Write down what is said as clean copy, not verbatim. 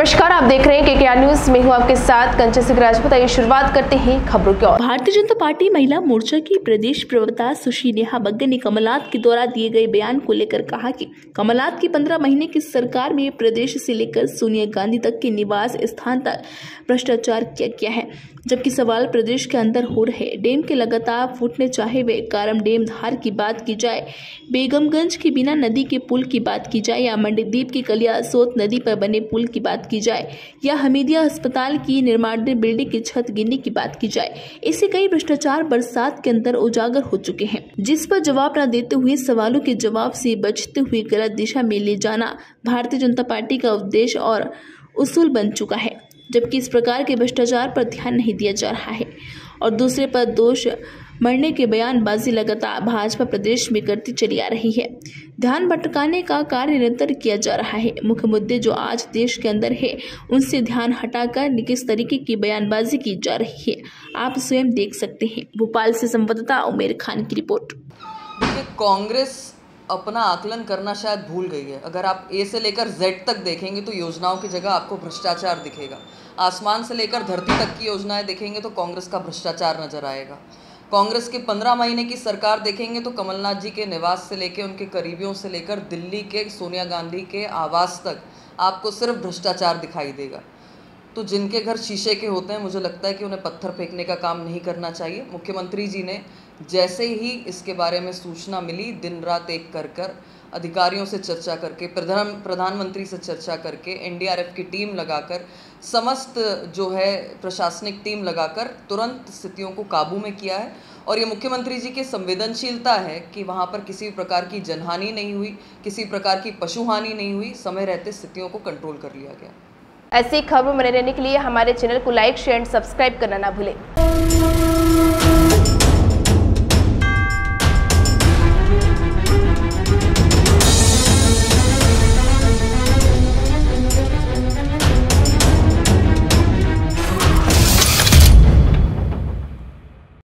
नमस्कार, आप देख रहे हैं केकेआर न्यूज में हूं आपके साथ कंचन सिंह राजपूत। आइए शुरुआत करते हैं खबरों की ओर। भारतीय जनता पार्टी महिला मोर्चा की प्रदेश प्रवक्ता सुश्री नेहा बग्गर ने कमलनाथ के द्वारा दिए गए बयान को लेकर कहा कि कमलनाथ की 15 महीने की सरकार में प्रदेश से लेकर सोनिया गांधी तक के निवास स्थान तक भ्रष्टाचार किया गया है, जबकि सवाल प्रदेश के अंदर हो रहे डैम के लगातार फूटने चाहे वे कारम डैम धार की बात की जाए, बेगमगंज की बिना नदी के पुल की बात की जाए, या मंडीदीप की कलियासोत नदी पर बने पुल की बात की जाए, या हमीदिया अस्पताल की निर्माणाधीन बिल्डिंग की छत गिरने की बात की जाए, ऐसे कई भ्रष्टाचार बरसात के अंदर उजागर हो चुके हैं, जिस पर जवाब न देते हुए सवालों के जवाब से बचते हुए गलत दिशा में ले जाना भारतीय जनता पार्टी का उद्देश्य और उसूल बन चुका है। जबकि इस प्रकार के भ्रष्टाचार पर ध्यान नहीं दिया जा रहा है और दूसरे पर दोष मरने के बयानबाजी लगातार भाजपा प्रदेश में करती चली आ रही है। ध्यान भटकाने का कार्य निरंतर किया जा रहा है। मुख्य मुद्दे जो आज देश के अंदर है उनसे ध्यान हटाकर किस तरीके की बयानबाजी की जा रही है, आप स्वयं देख सकते हैं। भोपाल से संवाददाता उमेर खान की रिपोर्ट। देखिए, कांग्रेस अपना आकलन करना शायद भूल गई है। अगर आप ए से लेकर जेड तक देखेंगे तो योजनाओं की जगह आपको भ्रष्टाचार दिखेगा। आसमान से लेकर धरती तक की योजनाएं देखेंगे तो कांग्रेस का भ्रष्टाचार नजर आएगा। कांग्रेस के 15 महीने की सरकार देखेंगे तो कमलनाथ जी के निवास से लेकर उनके करीबियों से लेकर दिल्ली के सोनिया गांधी के आवास तक आपको सिर्फ भ्रष्टाचार दिखाई देगा। तो जिनके घर शीशे के होते हैं, मुझे लगता है कि उन्हें पत्थर फेंकने का काम नहीं करना चाहिए। मुख्यमंत्री जी ने जैसे ही इसके बारे में सूचना मिली, दिन रात एक कर अधिकारियों से चर्चा करके, प्रधानमंत्री से चर्चा करके, एनडीआरएफ की टीम लगाकर, समस्त जो है प्रशासनिक टीम लगाकर तुरंत स्थितियों को काबू में किया है। और ये मुख्यमंत्री जी की संवेदनशीलता है कि वहाँ पर किसी भी प्रकार की जनहानि नहीं हुई, किसी प्रकार की पशुहानि नहीं हुई, समय रहते स्थितियों को कंट्रोल कर लिया गया। ऐसी खबरों में रहने के लिए हमारे चैनल को लाइक, शेयर एंड सब्सक्राइब करना ना भूलें।